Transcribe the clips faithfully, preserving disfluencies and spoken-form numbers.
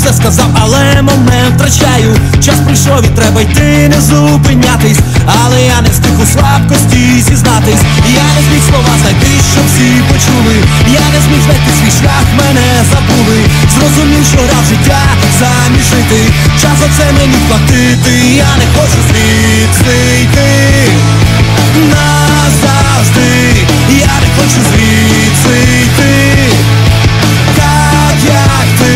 все сказав, але момент втрачаю. Час прийшов і треба йти, не зупинятись. Але я не встиг у слабкості зізнатись. Я не зміг слова знайти, щоб всі почули. Я не зміг знайти свій шлях, мене забули. Зрозумів, що грав життя замість жити. Час за це мені платити. Я не хочу звідси йти назавжди. Я не хочу звідси йти так, як ти.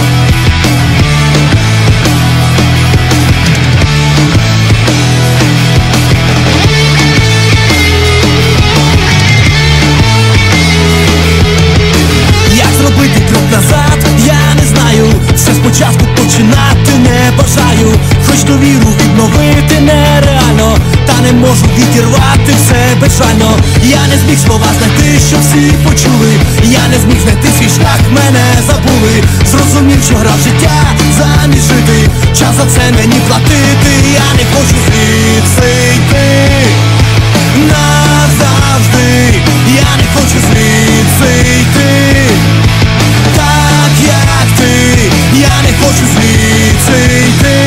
Як зробити крок назад, я не знаю. Все спочатку починати не бажаю. Хоч ту віру відновити нереально, та не можу відірвати все безжально. Я не зміг слова знайти, щоб всі почули. Я не зміг знайти свій шлях, мене забули. Зрозумів, що грав життя замість жити. Час за це мені платити. Я не хочу звідси йти назавжди. Я не хочу звідси йти так, як ти. Я не хочу звідси йти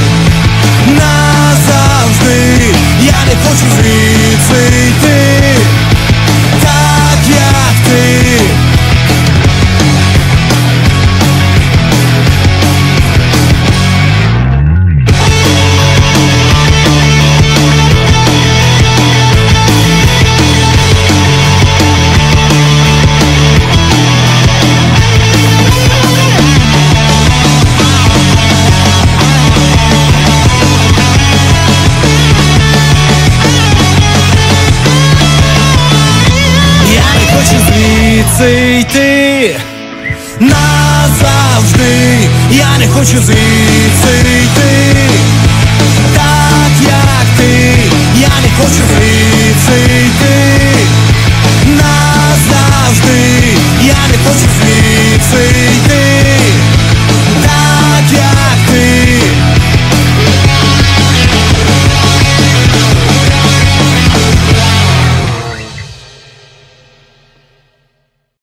назавжди. Я не хочу звідси йти так, як ти. Звідси йти назавжди. Я не хочу звідси йти